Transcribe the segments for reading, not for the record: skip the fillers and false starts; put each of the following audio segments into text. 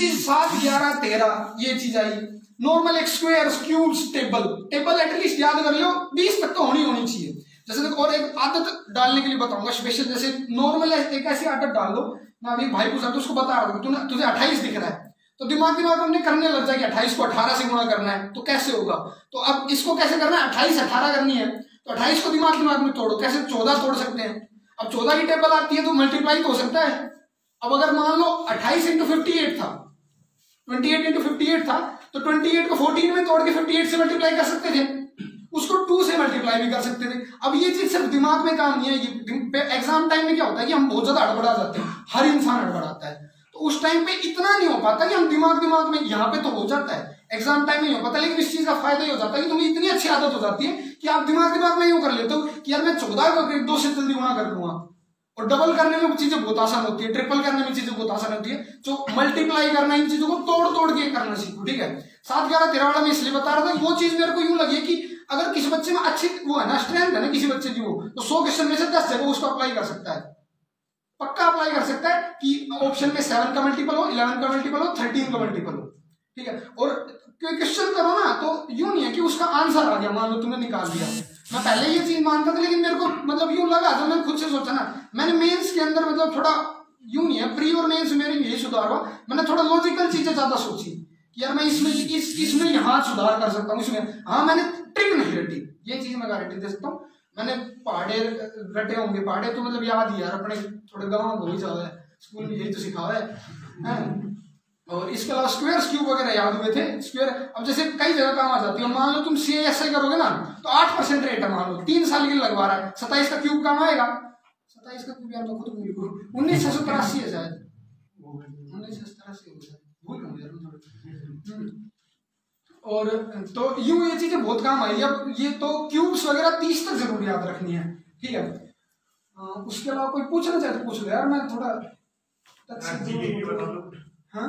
चीज 7, 11, 13 ये चीज आई। नॉर्मल एक स्क्वायर, क्यूब्स, टेबल एटलीस्ट याद कर लो 20 तक तो होनी चाहिए। जैसे देखो, और एक आदत डालने के लिए बताऊंगा स्पेशल, जैसे नॉर्मल एक ऐसी आदत डाल दो। मैं अभी भाई पूछा तो उसको बता रहा हूँ, तुझे 28 दिख रहा है तो दिमाग में करने लग जाए कि 28 को 18 से गुणा करना है, तो कैसे होगा? तो अब इसको कैसे करना है, 28 18 करनी है, तो 28 को दिमाग में तोड़ो। कैसे? 14 तोड़ सकते हैं। अब 14 की टेबल आती है तो मल्टीप्लाई तो हो सकता है। अब अगर मान लो 28 इंटू 58 था, 28 इंटू 58 था, तो 28 को 14 में तोड़ के 58 से मल्टीप्लाई कर सकते थे, उसको 2 से मल्टीप्लाई भी कर सकते थे। अब ये चीज सिर्फ दिमाग में काम नहीं है। एग्जाम टाइम में क्या होता है कि हम बहुत ज्यादा हड़बड़ा जाते हैं, हर इंसान हड़बड़ाता है, तो उस टाइम पे इतना नहीं हो पाता कि हम दिमाग में, यहाँ पे तो हो जाता है, एग्जाम टाइम में नहीं हो पाता। लेकिन इस चीज का फायदा ये हो जाता है कि तुम्हें इतनी अच्छी आदत हो जाती है कि आप दिमाग में यूं कर लेते हो कि यार मैं 14 को 2 से जल्दी गुणा कर दूंगा। और डबल करने में चीजें बहुत आसान होती है, ट्रिपल करने में चीजें बहुत आसान होती है। जो मल्टीप्लाई करना, इन चीजों को तोड़ के करना सीखो, ठीक है। 7, 11, 13 वाला मैं इसलिए बता रहा था कि वो चीज मेरे को यूं लगी कि अगर किसी बच्चे में अच्छी वो है ना, स्ट्रेंथ है ना किसी बच्चे की, वो तो 100 क्वेश्चन में से 10 जगह उसको अप्लाई कर सकता है, पक्का अप्लाई कर सकता है कि ऑप्शन में 7 का मल्टीपल हो, 11 का मल्टीपल हो, 13 का मल्टीपल हो, ठीक है। और क्वेश्चन करो ना तो यूं नहीं है कि उसका आंसर आ गया, मान लो तुमने निकाल दिया। मैं पहले ये चीज मानता था, लेकिन मेरे को मतलब यूं लगा, जब मैंने खुद से सोचा ना, मैंने मेंस के अंदर मतलब थोड़ा यूं नहीं है, प्री और मेंस मेरी यही सुधार हुआ, मैंने थोड़ा लॉजिकल चीजें ज्यादा सोची कि यार मैं इसमें यहाँ सुधार कर सकता हूँ, इसमें हाँ मैंने ट्रिक नहीं रटी, ये चीज मैं गारंटी दे सकता हूँ। मैंने पहाड़े रटे होंगे, पहाड़े तो मतलब याद ही यार, अपने थोड़े गाँव में बहुत ज्यादा है, स्कूल में यही तो सिखाया है। और इसके अलावा स्क्वायर, क्यूब वगैरह याद हुए थे। स्क्वायर अब जैसे कई जगह काम आ जाती है, मान लो तुम CASI करोगे ना तो 8% रेट है, मान लो 3 साल के लिए लगवा रहा है, 27 का क्यूब काम आएगा। 27 का क्यूब यार मैं खुद भूल गया, 1983 है शायद, 1983 भूल गया यार। और तो यूं ये चीजें बहुत काम आई। अब ये तो क्यूब्स वगैरह 30 तक जरूर याद रखनी है, ठीक है। उसके अलावा कोई पूछना चाहे तो पूछ लो यार, मैं थोड़ा हाँ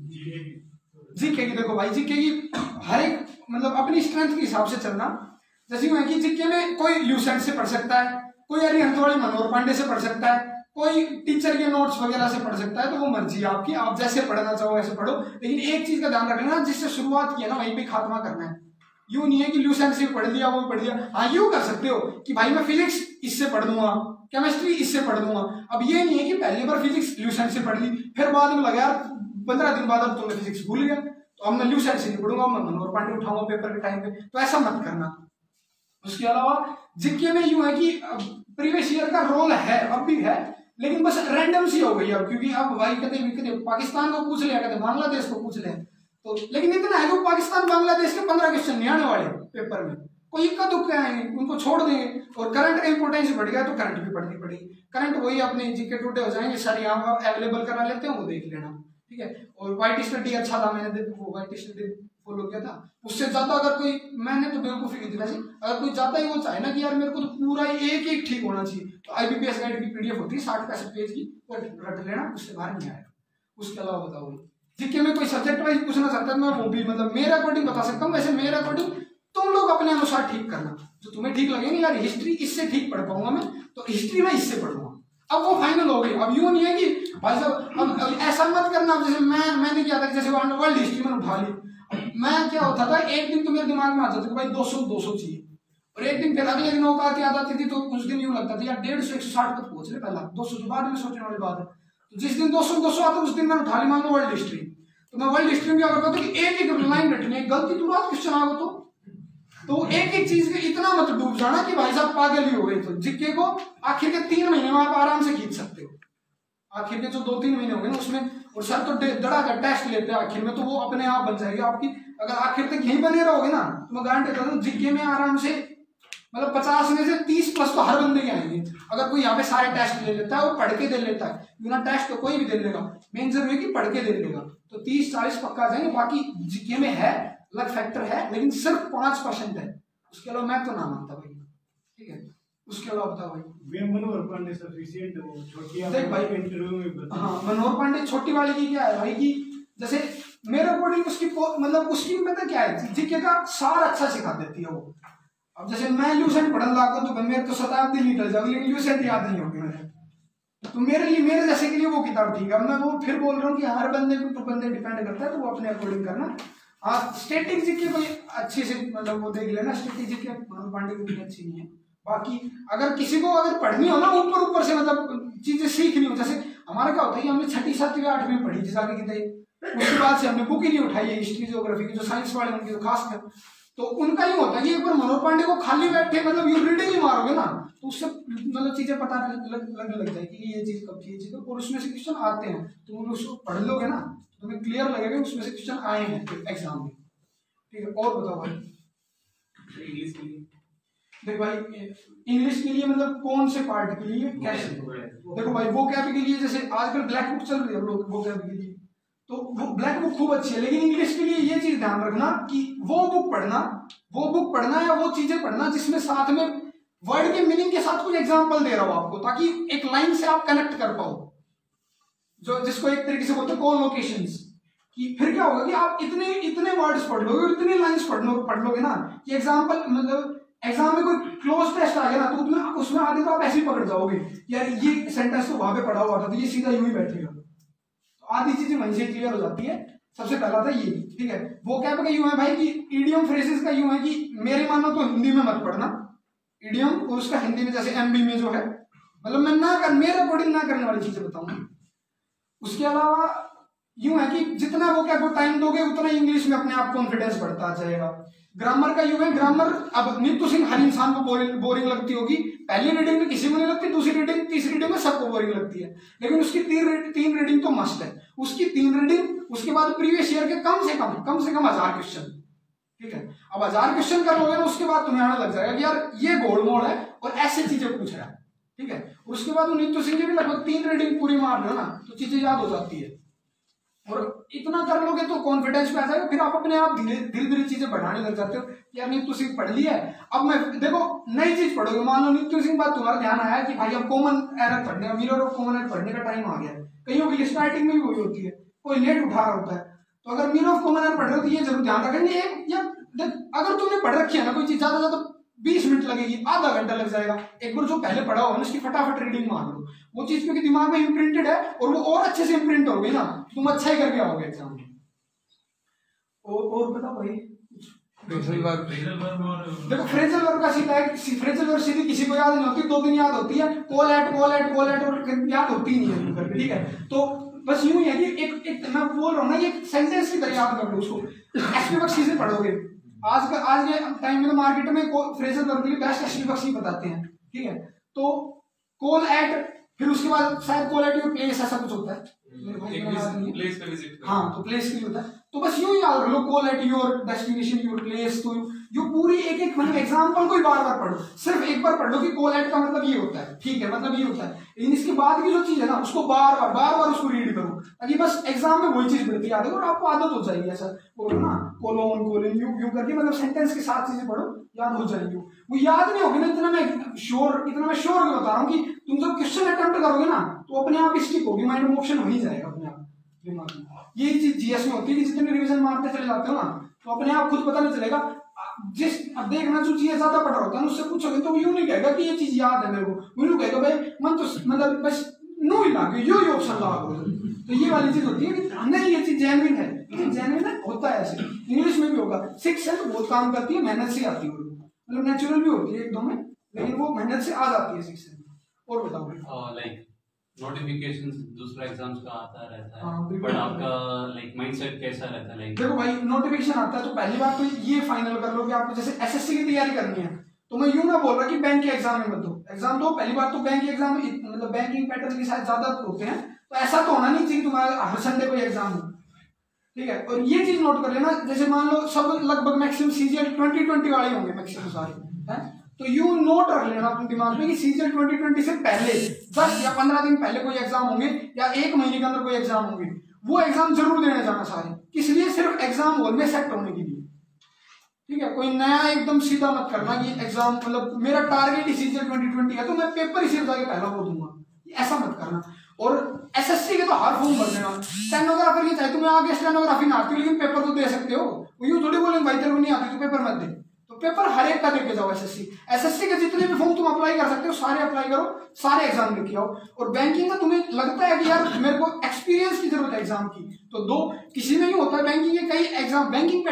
जीके की देखो भाई, जीके की हर एक मतलब अपनी स्ट्रेंथ के हिसाब से चलना। जैसे यूं है कि जीके में कोई ल्यूसेंट से पढ़ सकता है, कोई अरिहंत वाली मनोहर पांडे से पढ़ सकता है, कोई टीचर के नोट्स वगैरह से पढ़ सकता है, तो वो मर्जी आपकी, आप जैसे पढ़ना चाहो वैसे पढ़ो। लेकिन एक चीज का ध्यान रखना, जिससे शुरुआत की है ना वहीं पे खात्मा करना है। यूं नहीं है कि ल्यूसेंट से पढ़ लिया वो पढ़ लिया। हाँ यूं कर सकते हो कि भाई मैं फिजिक्स इससे पढ़ दूंगा, केमिस्ट्री इससे पढ़ दूंगा। अब ये नहीं है कि पहली बार फिजिक्स ल्यूसेंट से पढ़ ली, फिर बाद में लगा यार 15 दिन बाद अब तुमने फिजिक्स भूल गया, तो अब मैं ल्यूसेंट से नहीं पढ़ूंगा, मैं मनोहर पांडे उठाऊंगा पेपर के टाइम पे, तो ऐसा मत करना। उसके अलावा जीके में यूं है कि प्रीवियस ईयर का रोल है, अब भी है, लेकिन बस रैंडम सी हो गई अब, क्योंकि अब भाई कदे पाकिस्तान को पूछ लिया, कदे बांग्लादेश को पूछ ले, तो लेकिन इतना है कि पाकिस्तान बांग्लादेश के 15 क्वेश्चन नहीं आने वाले पेपर में, कोई इक्का दुक्का आएंगे, उनको छोड़ देंगे। और करंट का इंपोर्टेंस बढ़ गया तो करंट भी पढ़नी पड़ेगी, करंट वही अपने जीके टूटे हो जाएंगे, सारे यहाँ अवेलेबल करा लेते हैं, वो देख लेना, ठीक है। और वाइट स्टडी अच्छा था, मैंने वो वाइट स्टडी फॉलो किया था। उससे ज्यादा अगर कोई, मैंने तो बेवकूफी की थी वैसे, अगर कोई ज्यादा ही वो चाहे ना कि यार मेरे को तो पूरा एक एक ठीक होना चाहिए, तो IBPS गाइड की PDF होती है 60-65 पेज की, वो रट लेना, उससे बाहर नहीं आएगा। उसके अलावा बताओ जीके में कोई सब्जेक्ट वाइज पूछना चाहता है, मैं वो भी मतलब मेरे अकॉर्डिंग बता सकता हूँ। वैसे मेरे अकॉर्डिंग तुम लोग अपने अनुसार ठीक करना, जो तुम्हें ठीक लगेगा। यार हिस्ट्री इससे ठीक पढ़ पाऊंगा मैं, तो हिस्ट्री में इससे पढ़ूंगा। अब वो फाइनल हो गई। अब यूं नहीं है कि भाई साहब अब ऐसा मत करना। जैसे मैंने क्या था, जैसे वर्ल्ड हिस्ट्री मैंने उठा ली, मैं क्या होता था, एक दिन तो मेरे दिमाग में आता था कि भाई 200 चाहिए, और एक दिन फिर अगले दिन औकात याद आती थी, तो कुछ दिन यूं लगता था यार 150 160 तक पहुंच रहे, पहला 200 के बाद में सोचने वाली बात है। तो जिस दिन 200 आता उस दिन मैंने उठा ली मान लो वर्ल्ड हिस्ट्री। तो मैं वर्ल्ड हिस्ट्री में क्या करता था कि एक एक लाइन रटनी है, गलती तो बात क्वेश्चन आ गया तो एक एक चीज में इतना मत डूब जाना कि भाई साहब पागल ही हो गए। तो जीके को आखिर के 3 महीने में आप आराम से खींच सकते हो। आखिर के जो 2-3 महीने हो गए उसमें, और सर तो धड़ाका टेस्ट लेते हैं आखिर में, तो वो अपने आप बन जाएगी आपकी। अगर आखिर तक यहीं बने रहोगे ना, तो मैं गारंटी देता हूँ जीके में आराम से मतलब 50 में से 30 प्लस तो हर बंदे के आएंगे। अगर कोई यहाँ पे सारे टेस्ट ले लेता है और पढ़ के दे लेता है, बिना टेस्ट तो कोई भी दे लेगा, मेन जरूरी है कि पढ़ के दे लेगा, तो 30-40 पक्का आ जाएंगे। बाकी जीके में है अलग फैक्टर है, लेकिन सिर्फ 5% है, उसके अलावा मैं तो ना मानता भाई, ठीक है। उसके अलावा बताओ भाई, मनोहर पांडे सफिशिएंट वो छोटी देख भाई इंटरव्यू में हाँ मनोहर पांडे छोटी वाले की क्या है भाई कि जैसे मेरे अकॉर्डिंग उसकी मतलब उसकी पता क्या है, जीके का सार अच्छा सिखा देती है वो। अब जैसे मैं ल्यूसेंट पढ़ने लगा तो मेरे तो शताब्दी निकल जाएगी, लेकिन ल्यूसेंट याद नहीं होगी मुझे, तो मेरे जैसे के लिए वो किताब ठीक है। मैं वो फिर बोल रहा हूँ कि हर बंदे को तो बंदे डिपेंड करता है, तो वो अपने अकॉर्डिंग करना। हाँ, स्टैटिक जीके कोई अच्छे से मतलब वो देख लेना, स्टैटिक जीके मनोज पांडे की भी अच्छी नहीं है। बाकी अगर किसी को अगर पढ़नी हो ना ऊपर से मतलब चीजें सीखनी हो, जैसे हमारा क्या होता है कि हमने 6ठी 7वीं 8वीं में पढ़ी थी सारी किताबें, उसके बाद से हमने बुक ही नहीं उठाई है हिस्ट्री ज्योग्राफी की, जो साइंस वाले उनकी तो खास कर। तो उनका ये होता है कि एक बार मनोज पांडे को खाली बैठे मतलब यू रीडिंग ही मारोगे ना, तो उससे मतलब चीजें पता लगने लग जाए कि ये चीज कब थी, ये चीज, और उसमें से क्वेश्चन आते हैं, तो उसको पढ़ लोगे ना तुम्हें क्लियर लगेगा उसमें से क्वेश्चन आए हैं एग्जाम में। ठीक है, और बताओ भाई इंग्लिश के लिए। देखो भाई इंग्लिश के लिए मतलब कौन से पार्ट के लिए कैसे? देखो भाई वो कैब के लिए जैसे आजकल ब्लैक बुक चल रही है लोग, वो कैब के लिए तो वो ब्लैक बुक खूब अच्छी है, लेकिन इंग्लिश के लिए ये चीज ध्यान रखना कि वो बुक पढ़ना या वो चीजें पढ़ना जिसमें साथ में वर्ड के मीनिंग के साथ कुछ एग्जांपल दे रहा हो आपको, ताकि एक लाइन से आप कनेक्ट कर पाओ, जो जिसको एक तरीके से बोलते हैं कोलोकेशंस। कि फिर क्या होगा कि आप इतने वर्ड्स पढ़ लोगे, इतनी लाइंस पढ़ लोगे ना कि एग्जांपल मतलब एग्जाम में कोई क्लोज टेस्ट आ गया ना तो उसमें आधे तो आप ऐसे ही पकड़ जाओगे यार ये सेंटेंस तो वहां पे पढ़ा हुआ था तो ये सीधा यूं ही बैठेगा, तो आधी चीजें वहीं से क्लियर हो जाती है। सबसे पहला था ये, ठीक है। वो क्या का यूं है भाई कि इडियम फ्रेजेस का यूं है कि मेरे मानो तो हिंदी में मत पढ़ना इडियम, और उसका हिंदी में जैसे एमबी में जो है मतलब मैं मेरे अकॉर्डिंग ना करने वाली चीजें बताऊंगा। उसके अलावा यूं है कि जितना वो क्या टाइम दोगे उतना इंग्लिश में अपने आप कॉन्फिडेंस बढ़ता जाएगा। ग्रामर का यूं है, ग्रामर अब नीतू सिंह हर इंसान को बोरिंग लगती होगी, पहली रीडिंग में किसी को नहीं लगती, दूसरी रीडिंग तीसरी रीडिंग में सबको बोरिंग लगती है, लेकिन उसकी तीन रीडिंग तो मस्ट है। उसकी 3 रीडिंग, उसके बाद प्रीवियस ईयर के कम से कम 1000 क्वेश्चन, ठीक है। अब 1000 क्वेश्चन करोगे ना उसके बाद तुम्हें आने लग जाएगा कि यार ये गोल मोड़ है और ऐसे चीजें पूछ रहा है, ठीक है। और उसके बाद नीतू सिंह की भी लगभग 3 रीडिंग पूरी मार लो ना तो चीजें याद हो जाती है, और इतना कर लोगे तो कॉन्फिडेंस पे आ जाएगा। फिर आप अपने आप धीरे धीरे चीजें बढ़ाने लग जाते हो। यार नीतू सिंह पढ़ लिया है, अब मैं देखो नई चीज पढ़ोगे, मान लो नीतू सिंह बात तुम्हारा ध्यान आया कि भाई अब कॉमन एरर पढ़ने का, मिरर ऑफ कॉमन एरर पढ़ने का टाइम आ गया। कईयों की स्टार्टिंग में भी वही होती है, कोई लेट उठा रहा होता है, तो अगर मिरर ऑफ कॉमन एरर पढ़ रहे हो तो ये जरूर ध्यान रखेंगे अगर तुमने पढ़ रखी है ना कोई चीज, ज्यादा 20 मिनट लगेगी, आधा घंटा लग जाएगा। एक बार जो पहले पढ़ा होगा ना उसकी फटाफट रीडिंग मार लो, वो चीज क्योंकि दिमाग में इम्प्रिंटेड है और वो और अच्छे से इम्प्रिंट हो गई ना, तुम अच्छा ही करके आओगे एग्जाम में। और बताओ भाई देखो फ्रेजल वर्ब का सीधा है, फ्रेजल वर्ब सीधी किसी को याद नहीं होती, 2 दिन याद होती है, कॉल एट और याद होती नहीं है, ठीक है। तो बस यूं ही है कि एक मैं बोल रहा हूँ ना ये सेंटेंस की तरह याद कर लो उसको, एसपी बख्शी से पढ़ोगे। आज के टाइम में तो मार्केट में फ्रेजल वर्ब के लिए बेस्ट एसपी बख्शी बताते हैं, ठीक है। तो कॉल एट, फिर उसके बाद शायद कॉल एट योर प्लेस ऐसा कुछ होता है, प्लेस पे विजिट, हाँ तो प्लेस के लिए होता है। तो बस यूं ही याद रख लो, call at your destination your place. तो जो पूरी एक मतलब एग्जांपल को ही बार पढ़ो, सिर्फ एक बार पढ़ लो कि कॉल एट का मतलब ये होता है, ठीक है, मतलब ये होता है, लेकिन इसके बाद की जो चीज है ना उसको बार बार उसको रीड करो, ताकि बस एग्जाम में वही चीज बढ़ती याद है और आपको आदत हो जाएगी। ऐसा बोलो ना कोलोन कोलन यू करके मतलब सेंटेंस के साथ चीजें पढ़ो, याद हो जाएगी। वो याद नहीं होगी ना, इतना मैं श्योर बता रहा हूँ कि तुम जब क्वेश्चन अटेम्प्ट करोगे ना तो अपने आप स्टिक होगी, माइंड में ऑप्शन हो ही जाएगा अपने आप दिमाग में। ये चीज जीएस में होती है कि जितने रिवीजन मारते चले जाते हो ना तो अपने आप खुद पता नहीं चलेगा। अब देखना जो चीजें ज्यादा पढ़ रहा होता है उससे पूछोगे तो यूं नहीं कहेगा कि ये चीज याद है मेरे को, वो कहेगा भाई मन तो मतलब बस नो ही लागे यो ऑप्शन लागो। तो ये वाली चीज होती है कि नहीं ये चीज जेन्युइन है, जेन्युइन है होता है ऐसे। इंग्लिश में भी होगा, 6 सेंस बहुत काम करती है, मेहनत से आती है, मतलब नेचुरल भी होती है 1-2 में, लेकिन वो मेहनत से आ जाती है 6 सेंस। और बताओ लाइक नोटिफिकेशंस दूसरा एग्जाम्स का आता रहता है, हाँ, बट आपका लाइक माइंडसेट कैसा रहता है? लाइक देखो भाई नोटिफिकेशन आता है तो पहली बात तो ये फाइनल कर लो कि आपको जैसे एसएससी की तैयारी करनी है तो मैं यूं ना बोल रहा कि बैंक के एग्जाम में मत दो, एग्जाम दो। पहली बात तो बैंक के एग्जाम मतलब बैंकिंग पैटर्न के साथ ज्यादा होते हैं, तो ऐसा तो होना नहीं चाहिए तुम्हारा हर संडे कोई एग्जाम हो, ठीक है। और ये चीज नोट कर लेना, जैसे मान लो सब लगभग मैक्सिमम सीजीएल 2020 वाले होंगे मैक्सिमम सारे, है तो यू नोट रख लेना अपने दिमाग में कि सीजीएल 2020 से पहले 10 या 15 दिन पहले कोई एग्जाम होंगे या 1 महीने के अंदर कोई एग्जाम होंगे, वो एग्जाम जरूर देने जाना सारे, किस लिए? सिर्फ एग्जाम हॉल में सेट होने के लिए, ठीक है। कोई नया एकदम सीधा मत करना कि एग्जाम मतलब मेरा टारगेट ही सीजीएल 2020 है तो मैं पेपर ही सिर्फ जाके पहला वो दूंगा, ऐसा मत करना। और एसएससी के तो हर फॉर्म भर देना, स्टेनोग्राफर की चाहे तुम्हें आगे स्टेनोग्राफी ना आती लेकिन पेपर तो दे सकते हो, यूं थोड़ी बोलेंगे भाई तेरे को नहीं आती तो पेपर मत दे, तो पेपर हर एक का देके जाओ। एसएससी के जितने भी फॉर्म तुम अप्लाई कर सकते हो सारे अप्लाई करो, सारे एग्जाम लेके आओ। और बैंकिंग में तुम्हें लगता है कि यार मेरे को एक्सपीरियंस की जरूरत है एग्जाम की, तो दो, किसी में ही होता है बैंकिंग के कई एग्जाम, बैंकिंग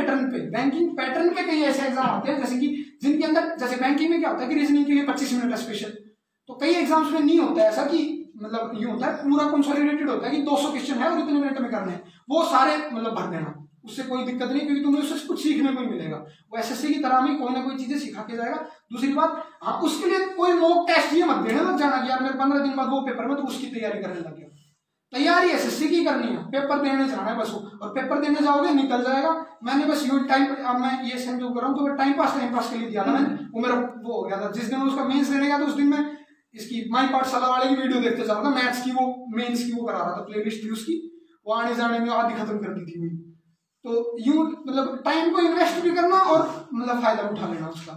पैटर्न पे कई ऐसे एग्जाम आते हैं जैसे कि जिनके अंदर, जैसे बैंकिंग में क्या होता है कि रीजनिंग के लिए 25 मिनट है स्पेशल, तो कई एग्जाम्स में नहीं होता है ऐसा कि मतलब ये होता है पूरा कंसोलिडेटेड होता है कि 200 क्वेश्चन है और इतने मिनट में करने हैं, वो सारे मतलब भर देना, उससे कोई दिक्कत नहीं, क्योंकि तुम्हें उससे कुछ सीखने को ही मिलेगा। वो एसएससी की तरह में कोई ना कोई चीजें सिखा के जाएगा। दूसरी बात, हाँ उसके लिए कोई मॉक टेस्ट ये मत देने लग जाना कि यार मेरे 15 दिन बाद वो पेपर में, तो उसकी तैयारी करने लग गया। तैयारी एसएससी की करनी है, पेपर देने जाना है बस वो, और पेपर देने जाओगे निकल जाएगा। मैंने बस ये टाइम, अब मैं ये सेम जो कर रहा हूँ तो टाइम पास के लिए दिया था मैंने, वो मेरा वो हो गया था। जिस दिन उसका मेंस देने गया था उस दिन मैं इसकी माई पाठशाला वाले की वीडियो देखते जा रहा था, मैथ्स की, वो मेंस की वो करा रहा था, प्लेलिस्ट थी उसकी, वो आने जाने में आधी खत्म कर दी थी। तो यूं मतलब टाइम को इन्वेस्ट भी करना और मतलब फायदा उठा लेना उसका।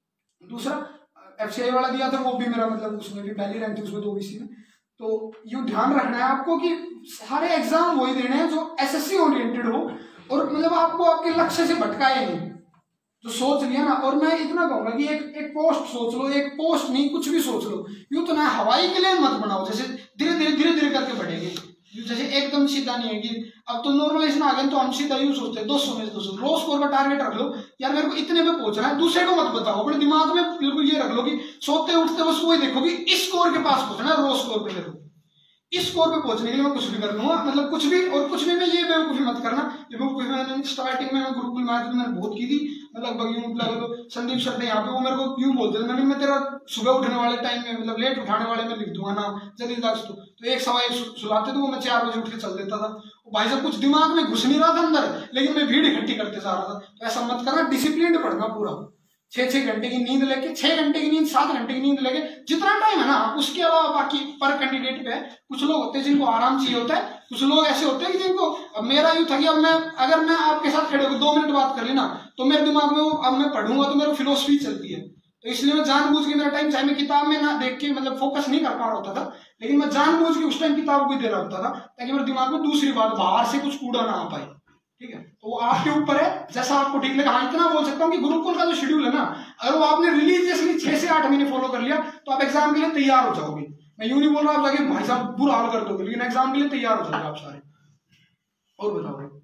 दूसरा एफसीआई वाला दिया था, वो भी मेरा मतलब उसमें भी पहली रैंक थी, उसमें 2 BC में। तो यूं ध्यान रखना है आपको कि सारे एग्जाम वही देने हैं जो एसएससी ओरिएंटेड हो, और मतलब आपको आपके लक्ष्य से भटकाए नहीं, जो सोच लिया ना। और मैं इतना कहूंगा कि एक पोस्ट सोच लो, एक पोस्ट नहीं कुछ भी सोच लो, यूं तो ना हवाई के लिए मत बनाओ, जैसे धीरे धीरे करके बढ़ेंगे, जैसे एकदम सीधा नहीं है कि अब तो नॉर्मलाइजेशन आ गया तो हम सीधा यूं सोचते हैं 200 में 200 लो स्कोर का टारगेट रख लो, यार मेरे को इतने पे पहुंचना है, दूसरे को मत बताओ, अपने दिमाग में बिल्कुल ये रख लो कि सोते उठते बस वही देखो कि इस स्कोर के पास पहुंचना है, रो स्कोर पे देखो, इस स्कोर पे पहुंचने के लिए मैं कुछ भी कर लूंगा, मतलब कुछ भी। और कुछ भी में ये बेवकूफी मत करना, ये बेवकूफी मैंने स्टार्टिंग में गुरुकुल मैथ में मैंने बहुत की थी, मतलब यूं मतलब संदीप सर थे यहाँ पे, वो मेरे को यूं बोलते थे, मैं तेरा सुबह उठने वाले टाइम में मतलब लेट उठाने वाले में लिख दूंगा ना जल्दी दास, तो 1 सवा 1 सुलाते थे, वो मैं 4 बजे उठ के चल देता था। भाई साहब कुछ दिमाग में घुस नहीं रहा था अंदर, लेकिन मैं भीड़ इकट्ठी करते जा रहा था। तो ऐसा मत करना, डिसिप्लिन पढ़ना पूरा, 6 घंटे की नींद लेके, 6 घंटे की नींद, 7 घंटे की नींद लेके, जितना टाइम है ना, उसके अलावा बाकी पर कैंडिडेट पे है। कुछ लोग होते हैं जिनको आराम चाहिए होता है, कुछ लोग ऐसे होते हैं कि जिनको, अब मेरा यूं था कि अब मैं अगर मैं आपके साथ खड़े होकर 2 मिनट बात कर ली ना, तो मेरे दिमाग में वो अब मैं पढ़ूंगा तो मेरा फिलोसफी चलती है, तो इसलिए मैं जानबूझ के मेरा टाइम, चाहे मैं किताब में ना देख के मतलब फोकस नहीं कर पा रहा होता था, लेकिन मैं जानबूझ के उस टाइम किताब को दे रहा होता था, ताकि मेरे दिमाग में दूसरी बात बाहर से कुछ कूड़ा ना आ पाए। ठीक है, तो वो आपके ऊपर है, जैसा आपको ठीक लगे। हाँ इतना बोल सकता हूँ कि गुरुकुल का जो शेड्यूल है ना, अगर वो आपने रिलीजियसली 6 से 8 महीने फॉलो कर लिया तो आप एग्जाम के लिए तैयार हो जाओगे। मैं यूं नहीं बोल रहा आप जाके भाई साहब बुरा हाल कर दोगे, लेकिन एग्जाम के लिए तैयार हो जाओगे आप सारे। और बताओ भाई।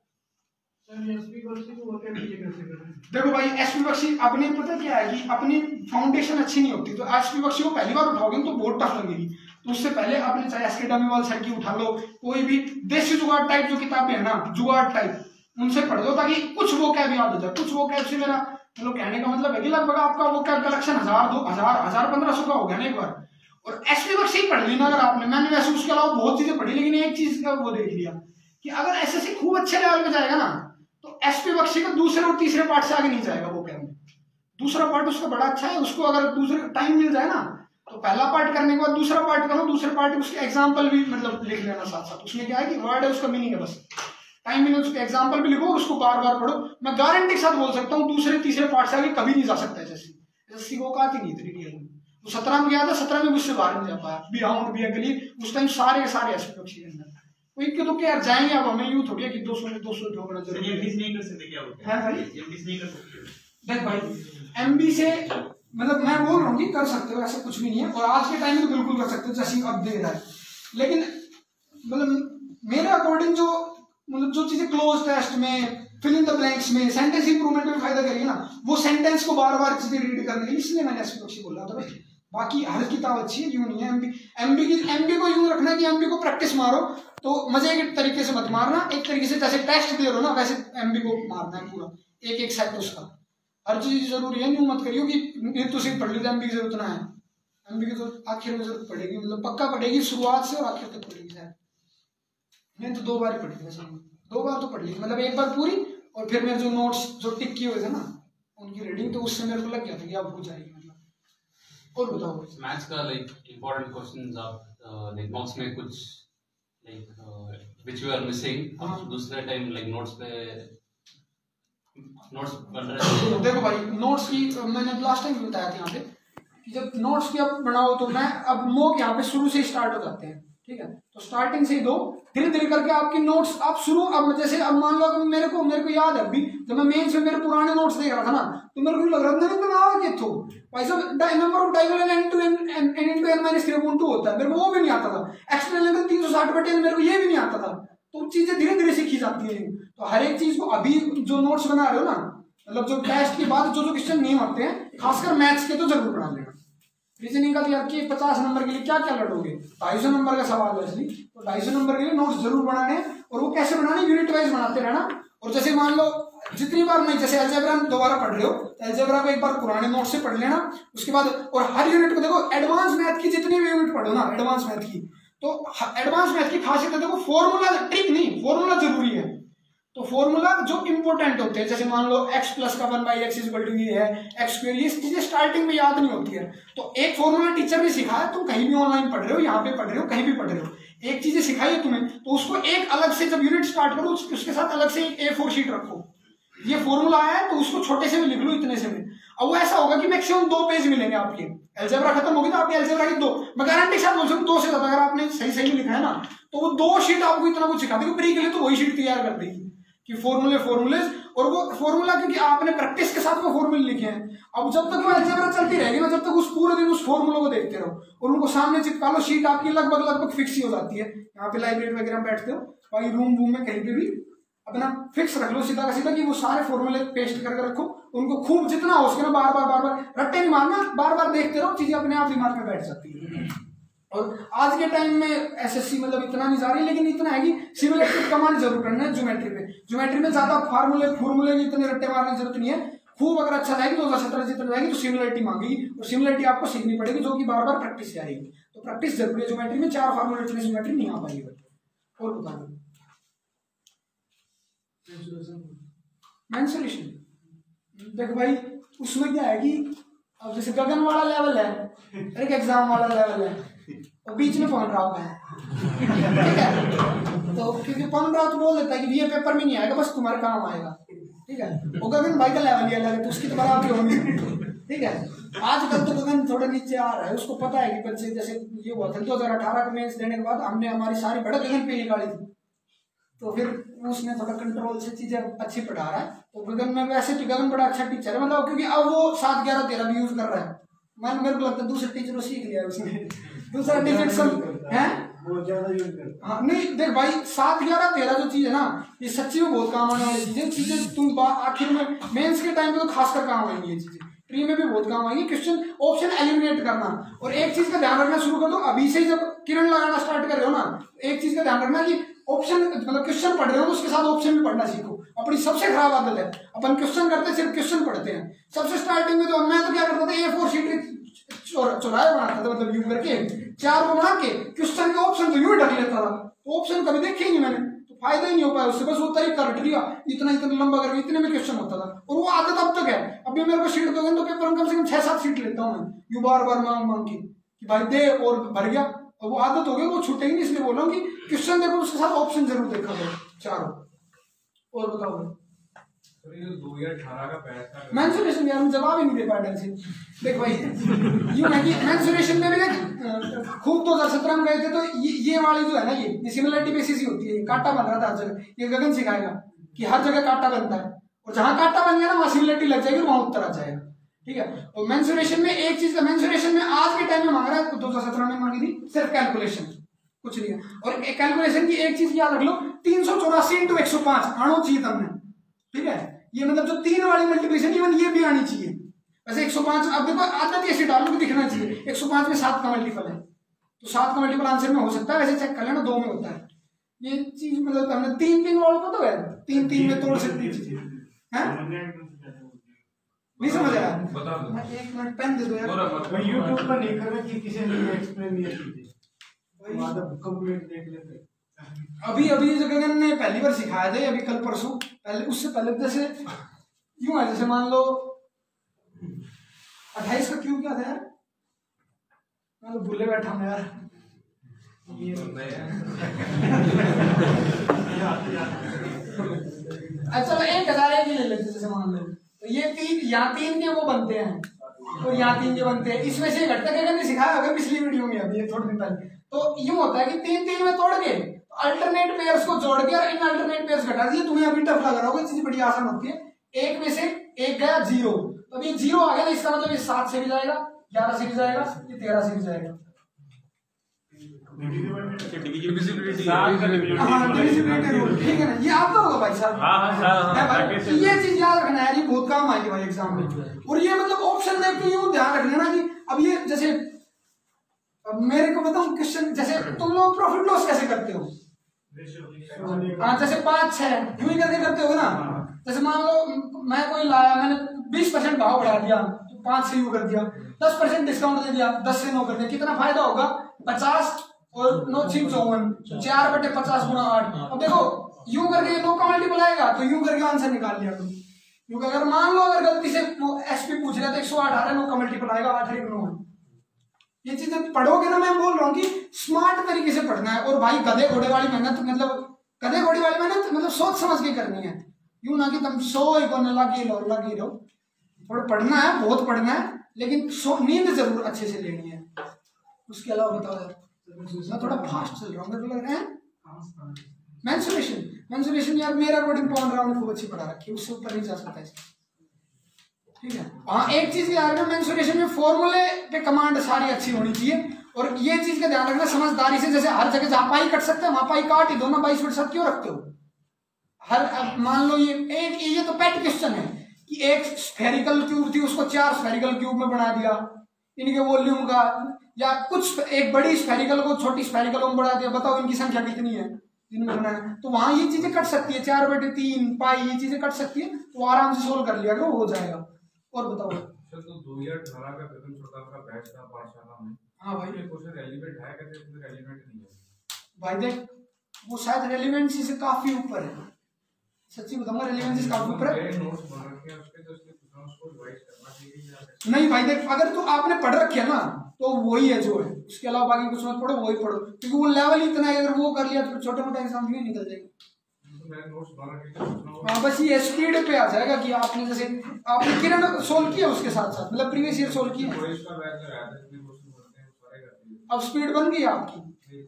देखो भाई एसपी बख्शी अपने पता क्या है कि अपनी फाउंडेशन अच्छी नहीं होती, तो एसपी बख्शी को पहली बार उठाओगे तो बहुत टफ लगेगी। तो उससे पहले आपने चाहे एसके डमीवाल सर की उठा लो, कोई भी देसी जुगाड़ टाइप जो किताबें है ना, जुगाड़ टाइप, उनसे पढ़ दो, ताकि कुछ वो कैब याद हो जाए। कुछ वो कैब से मेरा मतलब कहने का मतलब है कि लगभग आपका वो कैब कलेक्शन 1000-1500 का हो गया ना एक बार। और एसपी बख्शी पढ़ ली ना अगर आपने, मैंने वैसे उसके अलावा बहुत चीजें पढ़ी, लेकिन एक चीज का वो देख लिया कि अगर एसएससी खूब अच्छे लेवल पे जाएगा ना, तो एसपी बख्शी का दूसरे और तीसरे पार्ट से आगे नहीं जाएगा वो कैब में। दूसरा पार्ट उसका बड़ा अच्छा है, उसको अगर दूसरे टाइम मिल जाए ना, तो पहला पार्ट करने के बाद दूसरा पार्ट करो, दूसरे पार्ट उसके एग्जाम्पल भी मतलब लिख लेना साथ साथ। उसमें क्या है कि वर्ड है उसका मीनिंग है, बस टाइम मिले उसके एग्जाम्पल भी लिखो और उसको बार बार पढ़ो। मैं गारंटी के साथ बोल सकता हूँ दूसरे तीसरे पार्ट से आगे कभी नहीं जा सकता एसएससी को औकात ही नहीं थी रियल में। वो 17 में गया था, 17 में उससे बाहर नहीं जा पाया, बी राउंड बी अगली उस टाइम सारे एसपी बख्शी के अंदर कोई के तो क्या जाएंगे। अब हमें यूं थोड़ी है कि 200 में 200 ढोकना जरूरी है। एमडी नहीं कर सकते क्या होता है भाई, एमडी नहीं कर सकते। देख भाई एमबी से मतलब मैं बोल रहा हूँ कि कर सकते हो, ऐसा कुछ भी नहीं है, और आज के टाइम में तो बिल्कुल कर सकते हो जैसे अब दे रहा है। लेकिन मतलब मेरे अकॉर्डिंग जो मतलब जो चीजें क्लोज टेस्ट में, फिल इन द ब्लैंक्स में, सेंटेंस इंप्रूवमेंट में फायदा करेगी ना, वो सेंटेंस को बार बार चीजें रीड करने के लिए, इसलिए मैंने एसपी बख्शी बोला था भाई। बाकी हर किताब अच्छी है, यूं नहीं है। एमबी को यूं रखना है कि एमबी को प्रैक्टिस मारो, तो मजे के तरीके से मत मारना, एक तरीके से जैसे टेस्ट दे रहे हो ना वैसे एमबी को मारना है पूरा, एक एक सेट उसका, हर चीज जरूरी है। यूं मत करियो कि तो सिर्फ पढ़ ली तो एमबी की जरूरत ना है। एमबी की तो आखिर में जरूरत पड़ेगी, मतलब पक्का पड़ेगी, शुरुआत से और आखिर तक पड़ेगी शायद। मैंने तो 2 बार ही पढ़ी वैसे, 2 बार तो पढ़ ली, मतलब एक बार पूरी, और फिर मेरे जो नोट्स जो टिक किए हुए थे ना उनकी रीडिंग, तो उससे मेरे को लग गया था कि अब हो जाएगी मतलब। और बताओ मैथ्स का लाइक इंपॉर्टेंट क्वेश्चंस आप लाइक नोट्स में कुछ like which you are missing, दूसरे टाइम लाइक नोट्स बन रहे हैं। देखो भाई नोट्स की मैंने लास्ट टाइम बताया था यहाँ पे कि जब नोट्स की आप बनाओ तो मैं अब मॉक यहाँ पे शुरू से स्टार्ट हो जाते हैं। ठीक है। तो स्टार्टिंग से ही दो, धीरे धीरे करके आपकी नोट्स आप शुरू, अब जैसे अब मान लो कि मेरे को याद है अभी जब मैं मेंस में मेरे पुराने नोट्स देख रहा था ना, तो मेरे को लग रहा था मैंने बनाया क्या तो भाई साहब number of diagonal n to n minus 3/2 होता है, मेरे को वो भी नहीं आता था। एक्सटर्नल एंगल 360/n मेरे को ये भी नहीं आता था। तो चीजें धीरे धीरे सीखी जाती है। तो हर एक चीज को अभी जो नोट्स बना रहे हो ना, मतलब जो टेस्ट के बाद जो क्वेश्चन नहीं होते हैं, खासकर मैथ्स के, तो जरूर पढ़ा लेना। रीजनिंग का तो यार कि 50 नंबर के लिए क्या क्या लड़ोगे, 250 नंबर का सवाल है इसलिए, तो 250 नंबर के लिए नोट्स जरूर बनाने। और वो कैसे बनाने, यूनिट वाइज बनाते रहना। और जैसे मान लो जितनी बार नहीं, जैसे अलजेब्रा दोबारा पढ़ रहे हो तो अलजेब्रा को एक बार पुराने नोट से पढ़ लेना, उसके बाद और हर यूनिट को देखो। एडवांस मैथ की जितनी भी यूनिट पढ़ो ना, एडवांस मैथ की, तो एडवांस मैथ की खासियत है देखो, फॉर्मूला ट्रिक नहीं, फॉर्मूला जरूरी है। तो फॉर्मूला जो इंपॉर्टेंट होते हैं, जैसे मान लो x प्लस का 1/x = ये है, x स्क्वायर, ये चीजें स्टार्टिंग में याद नहीं होती है। तो एक फॉर्मूला टीचर ने सिखाया, तुम कहीं भी ऑनलाइन पढ़ रहे हो, यहाँ पे पढ़ रहे हो, कहीं भी पढ़ रहे हो, एक चीजें सिखाई है तुम्हें, तो उसको एक अलग से जब यूनिट स्टार्ट करो उसके साथ अलग से एक A4 शीट रखो। ये फॉर्मूला आया है तो उसको छोटे से भी लिख लो, इतने से भी। अब वो ऐसा होगा कि मैक्सिमम 2 पेज मिलेंगे आपके। अलजेब्रा खत्म होगी तो आपकी अलजेब्रा की 2, मैं गारंटी के साथ बोल सकता हूँ 2 से ज्यादा अगर आपने सही सही लिखा है ना, तो वो 2 शीट आपको इतना कुछ सिखा देगी। प्री के लिए तो वही शीट तैयार कर देगी कि फॉर्मूले और वो फॉर्मूला, क्योंकि आपने प्रैक्टिस के साथ वो फॉर्मूले लिखे हैं। अब जब तक वो अलजेब्रा चलती रहेगी ना, जब तक उस पूरे दिन उस फॉर्मूले को देखते रहो और उनको सामने चिपका लो, शीट आपकी लगभग फिक्स ही हो जाती है। यहाँ पे लाइब्रेरी वगैरह में बैठते हो, भाई रूम में कहीं पे भी अपना फिक्स रख लो सीधा का सीधा, कि वो सारे फॉर्मूले पेस्ट करके रखो, उनको खूब जितना हो सके ना बार बार रट्टे नहीं मारना, बार बार देखते रहो, चीजें अपने आप दिमाग में बैठ जाती है। और आज के टाइम में एसएससी मतलब इतना नहीं जा रही, लेकिन इतना है कि सिमुलेटेड कमांड जरूर करना है। ज्योमेट्री में ज्यादा फॉर्मूले की इतने रट्टे मारने की जरूरत नहीं है। खूब अगर अच्छा जाएगी 2017 जितना जाएगी तो सिमुलेटी मांगेगी, और सिमुलेटी आपको सीखनी पड़ेगी, जो कि बार बार प्रैक्टिस से आएगी। तो प्रैक्टिस जरूरी है ज्योमेट्री में, 4 फॉर्मूले इतने ज्योमेट्री नहीं आ पाएगी। और बता दो मेंसुरेशन, देखो भाई उसमें क्या है कि अब जैसे गगन वाला लेवल है, एक एग्जाम वाला लेवल है, और बीच में पवन राव है, ठीक है। तो क्योंकि पवन राव तो बोल देता है कि ये पेपर में नहीं आएगा, बस तुम्हारे काम आएगा, ठीक है। वो गगन भाई का लेवल ही अलग है, तो उसकी तो बराबरी होनी, ठीक है। आजकल तो गगन थोड़ा नीचे आ रहा है, उसको पता है कि बच्चे जैसे ये हुआ था 2018 का मेंस देने के बाद हमने हमारी सारी बढ़त गगन पे निकाली थी, तो फिर उसने थोड़ा कंट्रोल से चीजें अच्छी पढ़ा रहा है। तो गगन में वैसे तो गगन बड़ा अच्छा टीचर है, मतलब क्योंकि अब वो 7, 11, 13 भी यूज कर रहा है। मेरे को लगता है दूसरे टीचरों सीख लिया उसने, दूसरा टीचर सब है वो ज्यादा यूज करता है। हाँ नहीं देख भाई, 7, 11, 13 जो चीज है ना, ये सच्ची में बहुत काम आने वाली चीजें तुम आखिर में मेंस के टाइम पे तो खासकर काम आएंगी ये चीजें, प्री में भी बहुत काम आएंगी। क्वेश्चन ऑप्शन एलिमिनेट करना, और एक चीज का ध्यान रखना शुरू कर दो अभी से, जब किरण लगाना स्टार्ट कर रहे हो ना, एक चीज का ध्यान रखना कि ऑप्शन मतलब क्वेश्चन पढ़ रहे हो उसके साथ ऑप्शन भी पढ़ना सीखो। अपनी सबसे खराब आदत है, अपन क्वेश्चन करते सिर्फ क्वेश्चन पढ़ते हैं। सबसे स्टार्टिंग में तो मैं तो क्या करता था, A4 शीट चौराहे बनाता था, मतलब यूं करके 4 को बना के क्वेश्चन के ऑप्शन तो यूं ढक लेता था, तो ऑप्शन कभी देखे ही नहीं मैंने, तो फायदा ही नहीं हो पाया उससे। बस वो तरीका रट लिया, इतना लंबा करके इतने में क्वेश्चन होता था, और वो आदत अब तक है। अभी मेरे को शीट दोगे तो पेपर में कम से कम 6-7 शीट लेता हूँ मैं, यूं बार मांग के कि भाई दे, और भर गया, और वो आदत हो गई, वो छूटेगी नहीं। इसलिए बोल रहा हूँ कि क्वेश्चन देखो उसके साथ ऑप्शन जरूर देखा करो 4। और बताओ 2018 का पैसा मेंसुरेशन यार हम जवाब ही नहीं दे पाए ढंग से। देख भाई यूं है कि मेंसुरेशन में भी देख खूब 2017 में गए थे, तो ये वाली जो है ना, ये सिमिलरिटी बेसिस ही होती है। कांटा बन रहा था हर जगह, ये गगन सिखाएगा कि हर जगह कांटा बनता है, और जहां कांटा बन गया ना वहां सिमिलरिटी लग जाएगी, वहां उत्तर आ जाएगा, ठीक है। और मेंसुरेशन में एक चीज, मेंसुरेशन में आज के टाइम में मांग रहा है, 2017 में मांगी थी सिर्फ कैलकुलेशन, कुछ नहीं है। और कैलकुलेशन की एक चीज याद रख लो, 384 × 105 आना चाहिए तुमने, ठीक है। ये मतलब जो 3 वाली मल्टीप्लिकेशन इवन ये भी आनी चाहिए। वैसे 105 अब देखो आदत ऐसे डालो कि दिखना चाहिए, 105 में 7 का मल्टीपल है, तो 7 का मल्टीपल आंसर में हो सकता है, वैसे चेक कर लेना 2 में होता है। ये चीज मतलब हमने 3 वालों को तो है 3 में तोड़ सकती है, नहीं समझ आया? बता दो, मैं 1 मिनट पेन दे दो यार। यूट्यूब पर नहीं कर रहा कि किसी ने एक्सप्लेन नहीं किया, आदत कंप्लीट देख लेते। अभी गगन ने पहली बार सिखाया था, अभी कल परसों, पहले उससे पहले जैसे यूं है, जैसे मान लो 28 का क्यूब क्या था यार, मैं तो भूले बैठा हूं यार। अच्छा 1001 ही ले लेते जैसे मान लो, तो ये 3 यहाँ 3 के वो बनते हैं, और यहाँ 3 के बनते हैं, इसमें से घटता गगन ने सिखाया अगर पिछली वीडियो में, अभी थोड़े दिन पहले तो यूं होता है कि 3-3 में तोड़ के अल्टरनेट पेयर्स को जोड़ के और इन अल्टरनेट पेयर्स घटा दिए। तुम्हें अभी टफ लग रहा होगा, चीज बड़ी आसान होती है। एक में से एक गया 0, तो अब ये 0 आ गया ना, इसका मतलब ये 7 से भी जाएगा, 11 से भी जाएगा, ये 13 से भी जाएगा। डिविजिबिलिटी हाँ, डिविजिबिलिटी रूल, ठीक है ना, ये आता होगा भाई साहब। है भाई, ये चीज याद रखना है, ये बहुत काम आएगी भाई एग्जाम में। और ये मतलब ऑप्शन देख के यूं ध्यान रखना ना कि अब ये जैसे अब मेरे को बताऊं क्वेश्चन, जैसे तुम लोग प्रॉफिट लॉस कैसे करते हो? हाँ, जैसे 5-6 यूं ही करके करते हो ना। जैसे मान लो मैं कोई लाया, मैंने 20% भाव बढ़ा दिया, तो 5 से यू कर दिया, 10% डिस्काउंट दे दिया, 10 से 9 कर दिया, कितना फायदा होगा? 50 और 9 6 54, 4/50 गुणा 8। अब देखो यू करके 9 का मल्टीपल आएगा, तो यू करके आंसर निकाल लिया तुम। क्योंकि अगर मान लो अगर गलती से एसपी पूछ रहा तो 118 9 का मल्टीपल आएगा, 8 और 9। ये चीजें पढ़ोगे ना, मैं बोल रहा हूँ कि स्मार्ट तरीके से पढ़ना है। और भाई गधे घोड़े वाली मेहनत, मतलब गधे घोड़े वाली मेहनत मतलब सोच समझ के करनी है, यूं ना कि तुम सो लगी रहो। थोड़ा पढ़ना है, बहुत पढ़ना है, लेकिन नींद जरूर अच्छे से लेनी है। उसके अलावा बताओ यार, मैं थोड़ा फास्ट चल रहा हूँ, मेरे को लग रहा है मेंसुरेशन यार मेरा अकॉर्डिंग पॉइंट राउंड खूब अच्छी पढ़ा रखी है, उससे ऊपर नहीं जा सकता है, ठीक है। हाँ, एक चीज याद रखना, मेंसुरेशन में फॉर्मूले पे कमांड सारी अच्छी होनी चाहिए। और ये चीज का ध्यान रखना समझदारी से, जैसे हर जगह जहाँ पाई कट सकते हैं वहां पाई काट ही दो ना, 22% क्यों रखते हो? हर मान लो ये तो पेट क्वेश्चन है कि एक स्फेरिकल क्यूब थी, उसको 4 स्फेरिकल क्यूब में बना दिया, इनके वॉल्यूम का, या कुछ एक बड़ी स्फेरिकल को छोटी स्फेरिकल में बढ़ा दिया, बताओ इनकी संख्या कितनी है जिनमें बनाया। तो वहां ये चीजें कट सकती है, 4/3 पाई, ये चीजें कट सकती है, तो आराम से सोल्व कर लिया करो, हो जाएगा। और बताओ सर, तो 2018 का प्रथम छोटा का बैच था पाठशाला में। हाँ भाई, ये क्वेश्चन रेलेवेंट है, कहते हैं रेलेवेंट नहीं है भाई देख वो शायद रेलेवेंसी से काफी ऊपर है, सच्ची बताऊंगा, रेलेवेंसी से काफी ऊपर है। नोट्स बन रखे हैं उसके, तो उसके उसको रिवाइज करना चाहिए। नहीं भाई देख, अगर तो आपने पढ़ रखे है ना तो वही है जो है, उसके अलावा बाकी कुछ मत पढ़ो, वही पढ़ो, क्योंकि वो लेवल इतना है, अगर वो कर लिया तो छोटे मोटे एग्जाम भी निकल जाएंगे। हाँ, बस ये स्पीड पे आ जाएगा कि आपने जैसे आपने किरण सोल्व किया उसके साथ साथ, मतलब प्रीवियस ईयर सोल्व किया, अब स्पीड बन गई आपकी।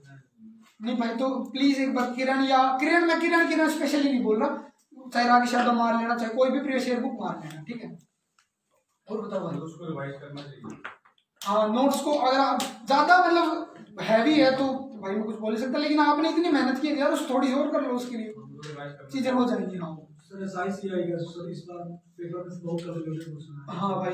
नहीं भाई, तो प्लीज एक बार किरण स्पेशली नहीं बोल रहा, चाहे रागी शब्द मार लेना, चाहे कोई भी प्रीवियस ईयर बुक मार लेना, ठीक है। और बताओ भाई, उसको रिवाइज करना चाहिए। हाँ, नोट्स को अगर आप ज्यादा मतलब हैवी है तो भाई मैं कुछ बोल सकता, लेकिन आपने इतनी मेहनत की है यार, उस थोड़ी और कर लो, उसके लिए चीजें हो जाएंगी। हाँ सर, SICI का सर इस बार पेपर में बहुत रिलेटेड क्वेश्चन है। हाँ भाई,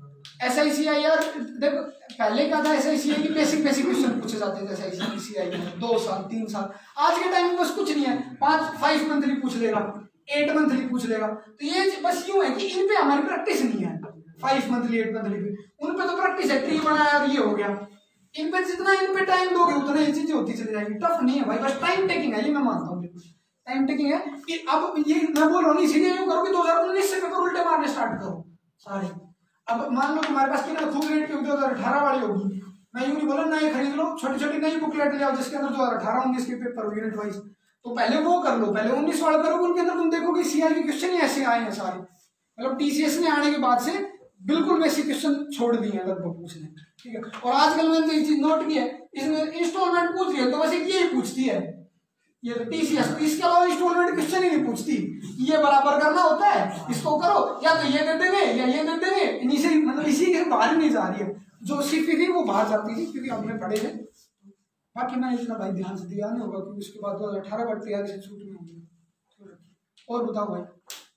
SICI यार देखो पहले क्या था, SICI की बेसिक क्वेश्चन पूछे जाते थे SICI में 2 साल 3 साल। आज के टाइम में बस कुछ नहीं है, 5 मंथली पूछ लेगा, 8 मंथली पूछ लेगा। तो ये बस यूं है कि इन पे हमारी प्रैक्टिस नहीं है, 5 मंथली 8 मंथली पे, उन पे तो प्रैक्टिस है, ट्री बनाया और ये हो गया। इन पे जितना इन पे टाइम दोगे उतना ये चीजें होती चली जाएगी। टफ नहीं है भाई, बस टाइम टेकिंग है, ये मैं मानता हूँ, बिल्कुल टाइम टेकिंग है। कि अब ये मैं बोल रहा हूँ इसीलिए यूं करो कि 2019 से पेपर उल्टे मारने स्टार्ट करो सारे। अब मान लो तुम्हारे पास कितना खूब रेट की 2018 वाली होगी, मैं यूं नहीं बोला नए खरीद लो, छोटी छोटी नई बुकलेट ले आओ जिसके अंदर 2018-19 के पेपर हो यूनिट वाइज। तो पहले वो कर लो, पहले 19 वाला करो, उनके अंदर तुम देखोगे CI के क्वेश्चन ही ऐसे आए हैं सारे, मतलब TCS ने आने के बाद से बिल्कुल बेसिक क्वेश्चन छोड़ दिए हैं लगभग पूछने, ठीक है। और आजकल मैंने तो ये चीज नोट की है, इसमें इंस्टॉलमेंट पूछ रही है तो वैसे ये ही पूछती है ये तो TCS, तो इसके अलावा इंस्टॉलमेंट क्वेश्चन ही नहीं पूछती। ये बराबर करना होता है, इसको करो, या तो ये दे देंगे या ये दे देंगे, इनिशियली मतलब इसी के बाहर नहीं जा रही है। जो सीखती थी वो बाहर जाती थी क्योंकि हमने पढ़े थे, बाकी मैं इतना भाई ध्यान से दिया नहीं होगा क्योंकि उसके बाद 2018 बढ़ तैयारी से छूट में होगी। और बताओ भाई,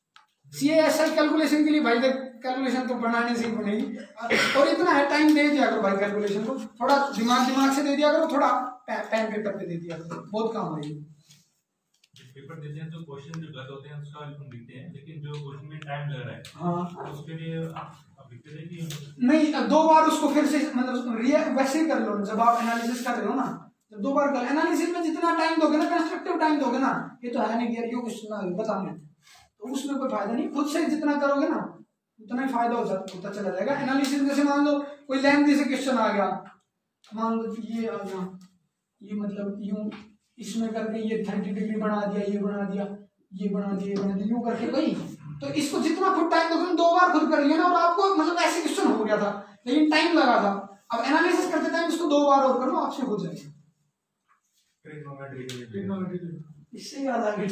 CASI कैलकुलेशन के लिए भाई देख कैलकुलेशन तो बनाने से ही बनेगी, और इतना है टाइम दे दिया करो भाई, कैलकुलेशन को थोड़ा दिमाग से दे दिया करो, थोड़ा पेन पेपर पे दे दिया करो, बहुत काम होगी। पेपर देते हैं तो क्वेश्चन जो गलत होते हैं उसका हम लिखते हैं, लेकिन जो क्वेश्चन में टाइम लग रहा है हाँ, तो उसके लिए आप लिखते हैं कि नहीं 2 बार उसको फिर से मतलब वैसे ही कर लो, जब आप एनालिसिस कर रहे हो ना, जब 2 बार कर, एनालिसिस में जितना टाइम दोगे ना, कंस्ट्रक्टिव टाइम दोगे ना, ये तो है नहीं कि यार ये क्वेश्चन बताने, तो उसमें कोई फायदा नहीं। खुद से जितना करोगे ना उतना ही फायदा होता चला जाएगा। एनालिसिस जैसे मान लो कोई लेंथ से क्वेश्चन आ गया, मान लो ये आ गया, ये मतलब यूं इसमें करके ये 30 डिग्री बना दिया, ये बना दिया, ये बना दिया, ये बना दिया, यूं करके भाई, तो इसको जितना खुद टाइम दोगे, 2 बार खुद कर लिया ना, और आपको मतलब ऐसे क्वेश्चन हो गया था लेकिन टाइम लगा था। अब एनालिसिस करते टाइम इसको 2 बार और करो, आपसे हो जाएगा। इससे याद आ गई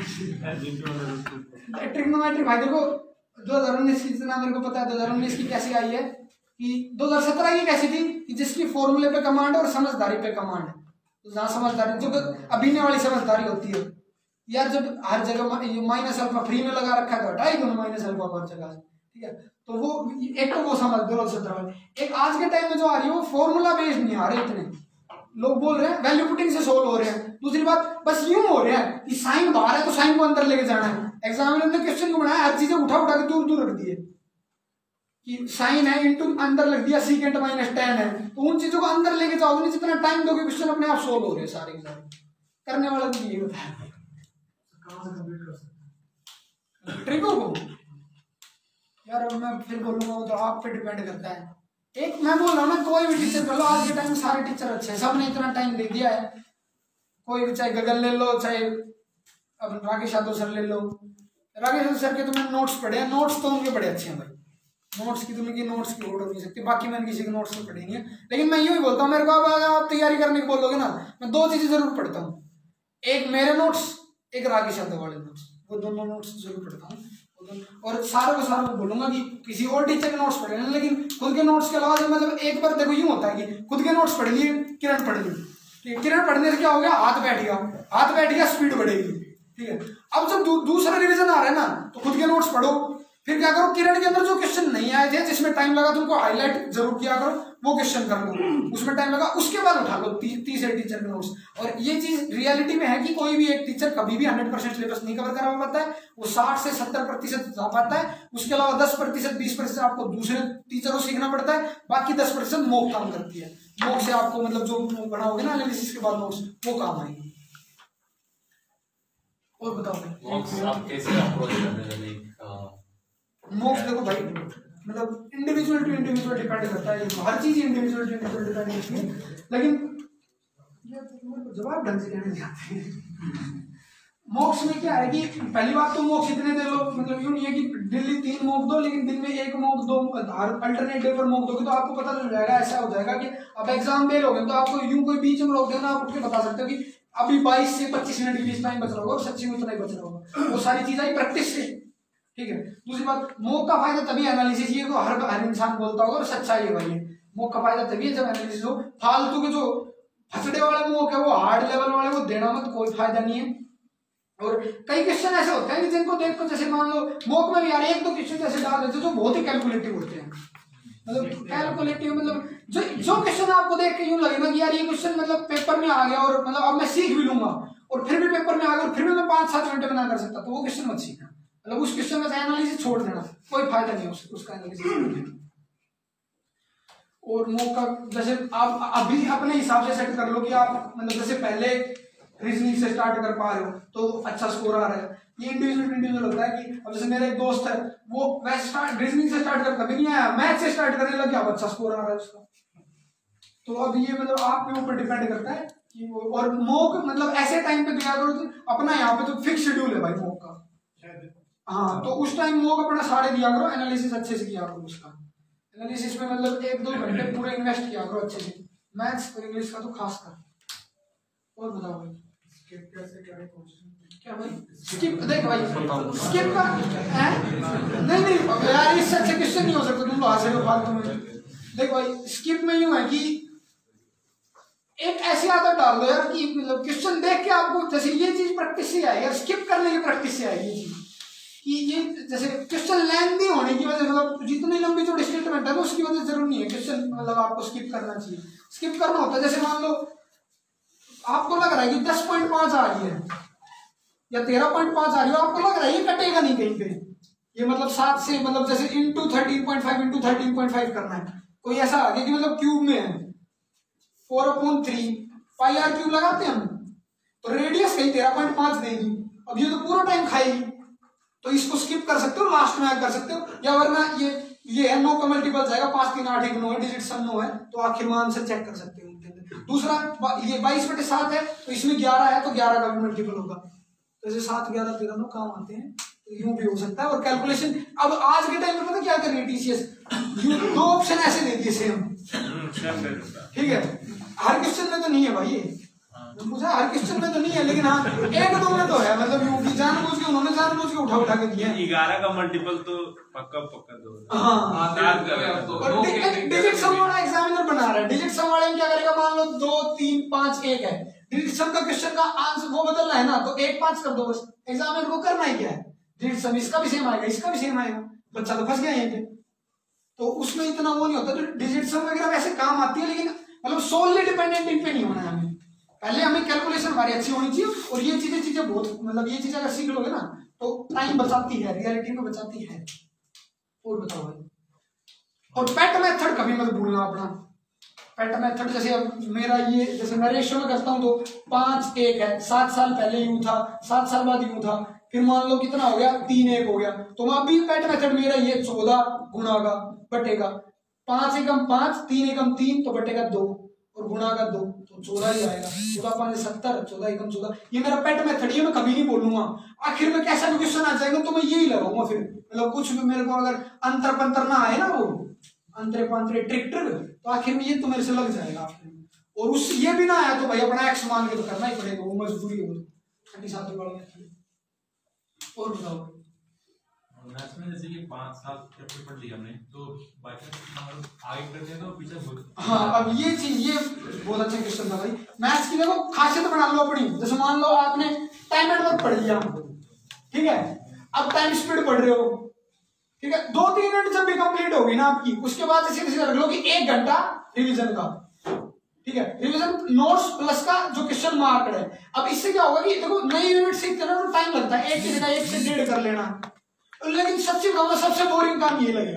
ट्रिग्नोमेट्री। भाई देखो 2019 की जितना मेरे को पता है 2019 की कैसी आई है कि 2017 की कैसी थी कि जिसकी फॉर्मूले पे कमांड और समझदारी पे कमांड है। तो जहाँ समझदारी जो अभिनय वाली समझदारी होती है यार, जब हर जगह माइनस अल्फा फ्री में लगा रखा है तो हटाई दोनों माइनस अल्फा हर जगह, ठीक है। तो वो एक तो वो समझ 2017 में, एक आज के टाइम में जो आ रही है वो फॉर्मूला बेस्ड नहीं आ रहे, इतने लोग बोल रहे हैं वैल्यू पुटिंग से सोल्व हो रहे हैं। दूसरी बात बस यूं हो रहा है कि साइन बाहर है तो साइन को अंदर लेके जाना है। एग्जामिनर ने क्वेश्चन क्यों बनाया, हर चीजें उठा उठा के दूर दूर रख दिए कि साइन है इनटू अंदर लग दिया सीकेंट माइनस टेन है, तो उन चीजों को अंदर लेके जाओगे नहीं, जितना टाइम दोगे क्वेश्चन अपने आप सोल्व हो रहे हैं सारे के सारे। करने वाला भी यही होता है। कहाँ से कंप्लीट कर सकते हैं ट्रिको को यार अब मैं फिर बोलूंगा वो तो आप पे डिपेंड करता है। एक मैं बोल रहा हूँ ना, कोई भी टीचर कर लो, आज के टाइम में सारे टीचर अच्छे हैं, सबने इतना टाइम दे दिया है। कोई भी, चाहे गगन ले लो, चाहे अब राकेश यादव सर ले लो। राकेश यादव सर के तो मैंने नोट्स पढ़े हैं, नोट्स तो उनके बड़े अच्छे हैं भाई। नोट्स की तो उनकी नोट्स की होड़ हो नहीं सकती, बाकी मैंने किसी के नोट्स तो पढ़े नहीं है। लेकिन मैं यूँ ही बोलता हूँ, मेरे को अब आप तैयारी करने को बोलोगे ना, मैं दो चीजें जरूर पढ़ता हूँ, एक मेरे नोट्स, एक राकेश यादव वाले नोट्स, वो दोनों नोट्स जरूर पढ़ता हूँ। और सारों को सारों को बोलूंगा कि किसी और टीचर के नोट्स पढ़े, लेकिन खुद के नोट्स के अलावा मतलब एक बार देखो यूं होता है कि खुद के नोट्स पढ़ लिए, किरण पढ़ ली, किरण पढ़ने से क्या हो गया, हाथ बैठ गया, स्पीड बढ़ेगी, ठीक है। अब जब दूसरा रिवीजन आ रहा है ना, तो खुद के नोट्स पढ़ो, फिर क्या करो, किरण के अंदर जो क्वेश्चन नहीं आए थे, जिसमें टाइम लगा, तुमको हाईलाइट जरूर किया करो, वो क्वेश्चन कर लो, उसमें टाइम लगा, उसके बाद उठा लो तीसरे टीचर के नोट्स। और ये चीज रियलिटी में है कि कोई भी एक टीचर कभी भी 100% सिलेबस नहीं कवर करा पाता है, वो 60 से 70% जा पाता है। उसके अलावा 10% 20% आपको दूसरे टीचरों से सीखना पड़ता है, बाकी 10% मॉक काम करती है। मॉक से आपको मतलब जो बनाओगे ना एनालिसिस के बाद नोट्स, वो काम आएगी। और बताओ आप कैसे अप्रोच करते हैं? मॉक्स देखो भाई, मतलब इंडिविजुअल टू इंडिविजुअल डिपेंड करता है, हर चीज इंडिविजुअल टू इंडिविजुअल डिपेंड करती है। लेकिन जवाब ढंग से कहने नहीं आते। मॉक्स में क्या है कि पहली बात तो मॉक्स इतने दे लो, मतलब यूं नहीं है कि डेली 3 मॉक दो, लेकिन दिन में 1 मॉक दो, अल्टरनेट डे पर मॉक दोगे तो आपको पता चल जाएगा। ऐसा हो जाएगा कि अब एग्जाम दे लोगे तो आपको यूं कोई बीच में रोक देना, आप उठ के बता सकते हो कि अभी 22 से 25 मिनट के बीच टाइम बच रहा होगा और सच्ची में उतना ही बच रहा होगा। वो सारी चीज आई प्रैक्टिस से, ठीक है। दूसरी बात, मॉक का फायदा तभी एनालिसिस, ये तो हर इंसान बोलता होगा और सच्चाई है भाई, मॉक का फायदा तभी है जब एनालिसिस हो। फालतू के जो फसड़े वाले मॉक है, वो हार्ड लेवल वाले, वो देना मत, कोई फायदा नहीं है। और कई क्वेश्चन ऐसे होते हैं कि जिनको देख को, जैसे मान लो मॉक में भी यार 1-2 क्वेश्चन ऐसे डाल देते जो बहुत ही कैलकुलेटिव होते हैं, मतलब कैलकुलेटिव, मतलब जो क्वेश्चन आपको देख के यूं लगेगा कि यार ये क्वेश्चन मतलब पेपर में आ गया और मतलब अब मैं सीख भी लूंगा, और फिर भी पेपर में आ गया और फिर भी मैं 5-7 घंटे में ना कर सकता, तो वो क्वेश्चन मत सीखना, मतलब उस क्वेश्चन का एनालिसिस छोड़ देना, कोई फायदा नहीं उसका एनालिसिस। और मौका जैसे आप अभी अपने हिसाब से सेट कर लो कि आप मतलब जैसे पहले रीजनिंग से स्टार्ट कर पा रहे हो तो अच्छा स्कोर आ रहा है। ये इंडिविजुअल होता है कि अब जैसे मेरा एक दोस्त है, वो वैसे रीजनिंग से स्टार्ट कर कभी नहीं आया, मैथ से स्टार्ट करने लग गया, अब अच्छा स्कोर आ रहा है उसका। तो अब ये मतलब आपके ऊपर डिपेंड करता है कि वो, और मॉक मतलब ऐसे टाइम पे दिया करो, अपना यहाँ पे तो फिक्स शेड्यूल है भाई मॉक का, हाँ, तो उस टाइम मॉक अपना 8:30 दिया करो, एनालिसिस अच्छे से किया करो उसका। एनालिसिस में मतलब 1-2 घंटे पूरे इन्वेस्ट किया करो अच्छे से, मैथ्स और इंग्लिश का तो खास कर। और बताओ भाई स्किप कैसे करें क्वेश्चन? क्या भाई स्किप, देख भाई स्किप का है नहीं यार, इससे अच्छा क्वेश्चन नहीं हो सकता, तुम तो हासिल हो फालतू में। देख भाई स्किप में यूं है कि एक ऐसी आदत डाल दो यार कि मतलब क्वेश्चन देख के आपको, जैसे ये चीज प्रैक्टिस से आएगी, स्किप करने की प्रैक्टिस से आएगी ये चीज, कि ये जैसे क्वेश्चन लेंथी होने की वजह, मतलब जितनी लंबी जो स्टेटमेंट है उसकी वजह जरूर नहीं है क्वेश्चन मतलब आपको स्किप करना चाहिए। स्किप करना होता है जैसे मान लो आपको लग रहा है कि 10.5 आ रही है या 13.5 आ रही है, आपको लग रहा है ये कटेगा नहीं कहीं पे, ये मतलब 7 से मतलब जैसे इंटू 13.5 करना है, कोई ऐसा आ गया कि मतलब क्यूब में है 4/3 पाई आर क्यूब लगाते हैं हम, तो रेडियस कहीं 13.5 देगी, अब ये तो पूरा टाइम खाएगी, तो इसको स्किप कर सकते हो, लास्ट में कर सकते हो, या वरना ये है 9 का मल्टीपल जाएगा, 5 3 8 1 9 है, डिजिट सम 9 है, तो आखिर में आंसर चेक कर सकते हो। दूसरा ये 22/7 है, तो इसमें 11 है, तो 11 का भी मल्टीपल होगा, तो जैसे 7 11 13 9 काम आते हैं, तो यूं भी हो सकता है। और कैलकुलेशन अब आज के टाइम में पता क्या कर रही है टीसीएस, 2 ऑप्शन ऐसे दे दिए सेम, ठीक है, हर क्वेश्चन में तो नहीं है भाई ये, मुझे हर क्वेश्चन में तो नहीं है, लेकिन हाँ एक दो में तो है, मतलब यूं की जानबूझ के उन्होंने जानबूझ के उठा के दिया। 11 का मल्टीपल तो पक्का दो। हाँ और डिजिट सम वाला एग्जामिनर बना रहा है। डिजिट सम वाले में क्या करेगा, मान लो 2 3 5 1 है, डिजिट सम का क्वेश्चन का आंसर वो बदलना है ना, तो 1 5 कर दो बस। एग्जामिनर को करना ही क्या है, डिजिट सम इसका भी सेम आएगा, इसका भी सेम आएगा, बच्चा तो फंस गया यहीं पे। तो उसमें इतना वो नहीं होता। तो डिजिट सम वगैरह वैसे काम आती है, लेकिन मतलब सोलली डिपेंडेंट इन पे नहीं होना है हमें। पहले हमें कैलकुलेशन हमारी अच्छी होनी चाहिए, और ये चीजें बहुत मतलब ये चीजें अगर सीख लोगे ना तो टाइम बचाती है, रियलिटी में बचाती है। और बताओ भाई, और पैट मेथड कभी मत भूलना अपना। पैट मेथड जैसे अब मेरा ये, जैसे मैं रेशियो में करता हूँ तो 5 1 है, 7 साल पहले यूं था, 7 साल बाद यूं था, फिर मान लो कितना हो गया 3 1 हो गया। तो अभी पैट मेथड मेरा ये 14 गुणा का बटेगा 5 एकम 5, 3 एकम 3 तो बटेगा 2, और गुणा का 2 तो 14 ही आएगा। 14 5 70, 14 एकम 14, ये मेरा पैट मेथड, ये मैं कभी नहीं बोलूंगा। आखिर में कैसा भी क्वेश्चन आ जाएगा तो मैं यही लगाऊंगा फिर, मतलब कुछ भी मेरे को अगर अंतर पंतर ना आए ना, वो अंतरे पंतरे ट्रिक तो आखिर में ये तो मेरे से लग जाएगा आखिर में। और उस ये भी ना आया तो भाई अपना एक्स मान के तो करना ही पड़ेगा, वो मजबूरी है। वो 37 वाला और बताओ मैथ्स में जैसे कि 5 7 चैप्टर पढ़ लिया हमने, तो बाय चांस आगे करते हैं तो पीछे। हाँ अब ये चीज, ये बहुत अच्छा क्वेश्चन था भाई। मैथ्स की देखो खासियत बना लो अपनी। जैसे मान लो आपने टाइम एंड वर्क पढ़ लिया, ठीक है, अब टाइम स्पीड पढ़ रहे हो, ठीक है, 2-3 मिनट जब भी कंप्लीट होगी ना आपकी, उसके बाद ऐसे कैसे रख लो कि 1 घंटा रिवीजन का, ठीक है, रिवीजन नोट्स प्लस का जो क्वेश्चन मार्क है। अब इससे क्या होगा कि देखो नई यूनिट सीखते ना तो टाइम लगता है, 1 की जगह 1 से 1.5 कर लेना, लेकिन सच्ची बताऊं सबसे बोरिंग काम ये लगेगा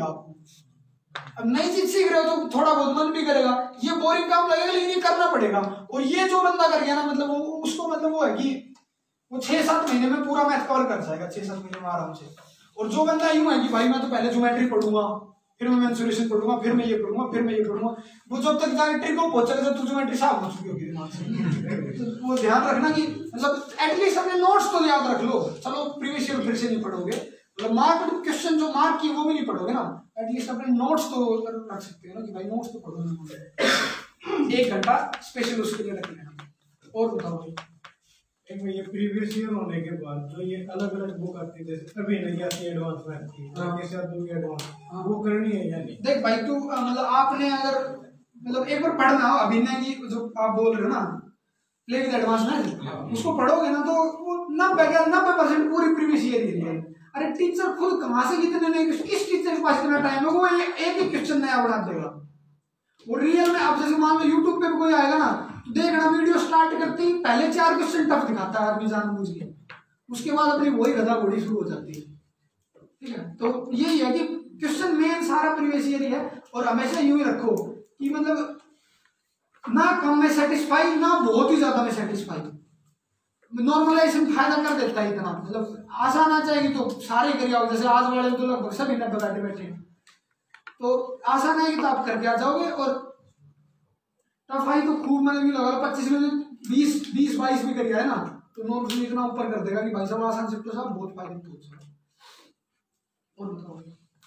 आपको। अब नई चीज सीख रहे हो तो थोड़ा बहुत मन भी करेगा, ये बोरिंग काम लगेगा लेकिन ये करना पड़ेगा। और ये जो बंदा कर गया ना, मतलब वो उसको मतलब वो है कि वो 6-7 महीने में पूरा मैथ कवर कर जाएगा, 6-7 महीने में आराम से। और जो बंदा यूं है कि भाई मैं तो पहले ज्योमेट्री पढ़ूंगा, फिर मैं मेंसुरेशन पढ़ूंगा, फिर मैं ये पढ़ूंगा, फिर मैं ये पढ़ूंगा, वो जब तक जाके ट्रिक को पहुंचेगा जब तक ज्योमेट्री साफ हो चुकी होगी दिमाग से। तो वो ध्यान रखना कि मतलब एटलीस्ट अपने नोट्स तो याद रख लो। चलो प्रीवियस ईयर फिर से नहीं पढ़ोगे, मतलब मार्क क्वेश्चन जो मार्क की वो भी नहीं पढ़ोगे ना, एटलीस्ट अपने नोट्स तो रख सकते हो ना कि भाई नोट्स तो पढ़ो। 1 घंटा स्पेशल उसके लिए रख लेना। और बताओ भाई, एक में ये प्रीवियस ईयर होने के बाद जो ये अलग अलग बुक आती है, जैसे अभी नहीं आती एडवांस में आती है, कैसे आती है एडवांस, वो करनी है या नहीं? देख भाई तू मतलब आपने अगर मतलब एक बार पढ़ना हो अभिनय की जो आप बोल रहे हो ना, प्ले विद एडवांस में उसको पढ़ोगे ना तो वो 90% पूरी प्रीवियस ईयर ही है। अरे टीचर खुद कहाँ से कितने नए, किस टीचर के पास इतना टाइम है, वो एक ही क्वेश्चन नया बना देगा। वो रियल में आप जैसे मान लो यूट्यूब पे भी कोई आएगा ना, तो देखना वीडियो स्टार्ट करते ही पहले 4 क्वेश्चन टफ दिखाता है आदमी जानबूझ के, उसके बाद अपनी वही गधा घोड़ी शुरू हो जाती है, ठीक है। तो यही है कि क्वेश्चन मेन सारा प्रीवियस ईयर ही है। और हमेशा यूं ही रखो कि मतलब ना कम में सेटिस्फाई ना बहुत ही ज्यादा में सेटिस्फाई। नॉर्मलाइजेशन फायदा कर देता है इतना, मतलब आसान आ जाएगी तो सारे करिए आओ। जैसे आज वाले तो लगभग सभी 90 बैठे बैठे, तो आसान आएगी तो आप करके आ जाओगे। और टफ आई तो खूब मतलब लगा 25 में 20-22 भी कर गया है ना, तो नोट इतना ऊपर कर देगा कि भाई साहब आसान से तो साहब बहुत फायदे पहुंच जाए। और बताओ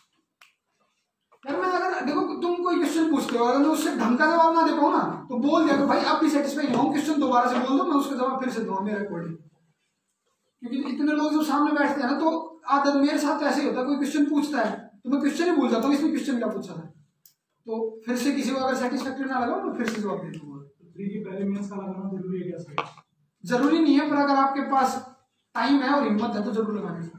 यार, मैं अगर देखो तुम कोई क्वेश्चन पूछते हो, अगर मैं उससे ढंग का जवाब ना दे पाऊँ ना तो बोल दिया भाई आप भी सेटिस्फाई नहीं हो, क्वेश्चन दोबारा से बोल दो, मैं उसका जवाब फिर से दूंगा मेरे अकॉर्डिंग। क्योंकि इतने लोग जब सामने बैठते हैं ना तो आदत मेरे साथ ऐसे ही होता है, कोई क्वेश्चन पूछता है तो मैं क्वेश्चन ही भूल जाता हूँ इसमें क्वेश्चन क्या पूछा था, तो फिर से किसी को अगर सेटिस्फैक्टरी ना लगा तो फिर से जवाब दे दूंगा। पहले मेंस का लगाना जरूरी है क्या? जरूरी नहीं है, पर अगर आपके पास टाइम है और हिम्मत है तो जरूर लगाना।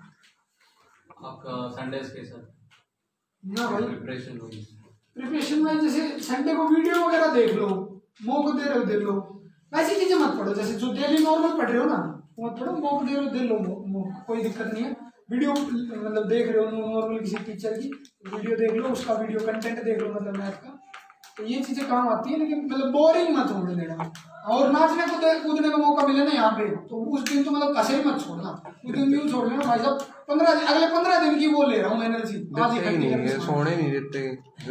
आपका संडेज के साथ ना भाई प्रिपरेशन में जैसे संडे को वीडियो वगैरह देख लो, मौको दे रहे हो देख लो, वैसी चीजें मत पढ़ो। जैसे जो डेली नॉर्मल पढ़ रहे हो ना मत पढ़ो, मौको दे रहे हो दे लो, कोई दिक्कत नहीं है। वीडियो मतलब देख रहे हो नॉर्मल किसी टीचर की वीडियो देख लो, उसका वीडियो कंटेंट देख लो मतलब मैथ का, तो ये चीजें काम आती है। लेकिन मतलब बोरिंग मत होने देना। और नाचने कूदने का मौका मिले ना यहाँ पे तो उस दिन तो मतलब कसे मत छोड़ना, उस दिन भी छोड़ लेना भाई साहब। 15 दिन अगले 15 दिन की वो ले रहा हूँ एनर्जी, आज ही नहीं है, सोने नहीं देते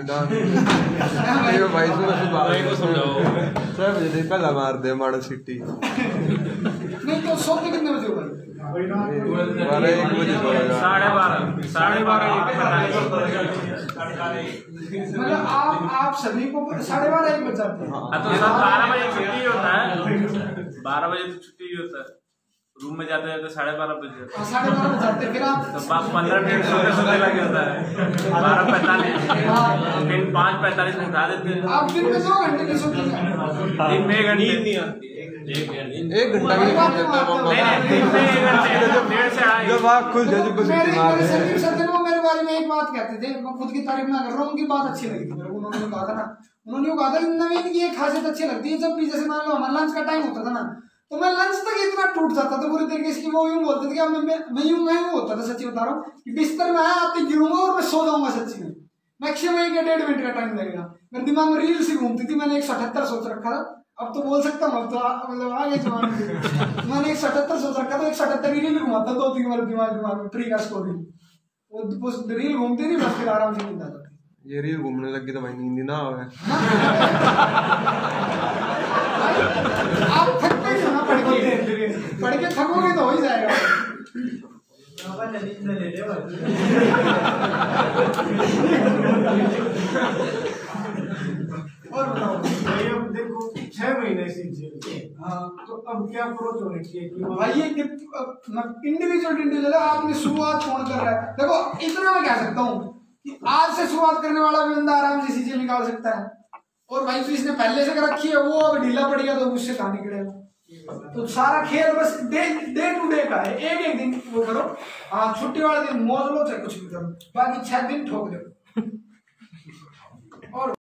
भाई को समझाओ पहला मार दे माड़ा सिटी। नहीं तो सोते कितने बजे हो भाई? 1 बजे सोएगा, 12:30 मतलब आप सभी को 12:30 1 बज जाते हैं। तो 12 बजे छुट्टी होता है। 12 बजे तो छुट्टी भी होता है, रूम में जाते जाते 12:30 बजे। 12:30 बजे जाते, फिर आप तो 15 मिनट सोते लगे होता है, 12:45 फिर 5:45 में उठा देते हैं। आप दिन में 2 घंटे की सोते हैं? दिन में 1 घंटे एक घंटा भी नहीं मिलता नहीं, दिन में 1 घंटे 1.5 से 2.5। जब आँख खुल जाए जब बस मेरे दिमाग संदीप सर वो मेरे बारे में एक बात कहते थे, मैं खुद की तारीफ ना कर रहा हूँ, उनकी बात अच्छी लगी थी मेरे को। उन्होंने कहा था ना, उन्होंने कहा था नवीन की एक खासियत अच्छी लगती है, जब भी जैसे मान लो हमारा लंच का टाइम होता था ना, तो मैं लंच तक इतना टूट जाता था पूरी तरीके से कि वो यूं बोलते थे कि मैं यूं होता था, सच्ची बता रहा हूँ, कि बिस्तर में आया आते गिरूंगा और मैं सो जाऊंगा। सच्ची में मैक्सिमम 1 या 1.5 मिनट का टाइम लगेगा। मेरे दिमाग में रील सी घूमती थी, मैंने 178 सोच रखा था, अब तो बोल सकता हूँ, अब तो मतलब आगे जमाने में मैंने 178 सोच रखा था, 178 रील भी घुमाता 2-3 बार दिमाग में प्री का स्टोरी, वो रील घूमती थी, बस फिर आराम से नींद आ जाती। ये रील घूमने लगी तो भाई नींद ना आवे। आप थक गए हो ना पढ़ के थकोगे तो हो ही जाएगा। और बताओ भाई, अब देखो 6 महीने से जेल में। हाँ, तो अब क्या अप्रोच होनी चाहिए कि भाई ये इंडिविजुअल है, आपने शुरुआत कौन कर रहा है? देखो इतना मैं कह सकता हूँ कि आज से शुरुआत करने वाला भी बंदा आराम से चीजें निकाल सकता है, और भाई जो इसने पहले से कर रखी है वो अब ढीला पड़ गया तो उससे कहाँ निकलेगा। तो सारा खेल बस डे टू डे का है, एक दिन वो करो। हाँ, छुट्टी वाले दिन मौज लो चाहे कुछ भी करो, बाकी 6 दिन ठोक दो। और